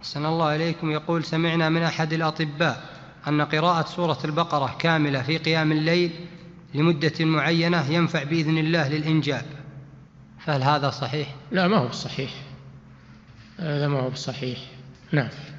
أحسن الله إليكم. يقول: سمعنا من أحد الأطباء أن قراءة سورة البقرة كاملة في قيام الليل لمدة معينة ينفع بإذن الله للإنجاب، فهل هذا صحيح؟ لا، ما هو صحيح، هذا ما هو صحيح. نعم.